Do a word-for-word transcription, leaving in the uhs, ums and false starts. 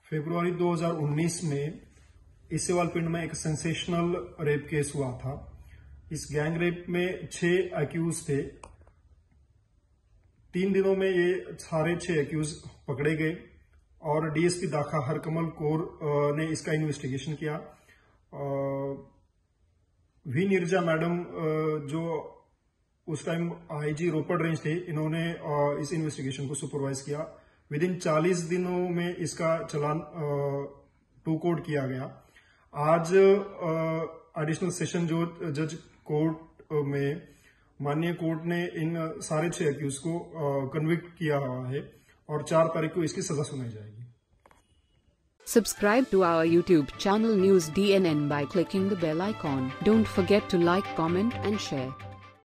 फरवरी दो हज़ार उन्नीस में इसेवालपिंड में एक सेंसेशनल रेप केस हुआ था। इस गैंग रेप में छह अक्यूज थे। तीन दिनों में ये सारे छह अक्यूज पकड़े गए और डीएसपी दाखा हरकमल कौर ने इसका इन्वेस्टिगेशन किया। वी नीरजा मैडम जो उस टाइम आईजी रोपड़ रेंज थे, इन्होंने इस इन्वेस्टिगेशन को सुपरवाइज किया। विद इन चालीस दिनों में इसका चलान टू कोर्ट किया गया। आज एडिशनल सेशन जो जज कोर्ट में माननीय कोर्ट ने इन सारे छह अक्यूज को कन्विक्ट किया हुआ है और चार तारीख को इसकी सजा सुनाई जाएगी। Subscribe to our YouTube channel News D N N by clicking the bell icon. Don't forget to like, comment and share.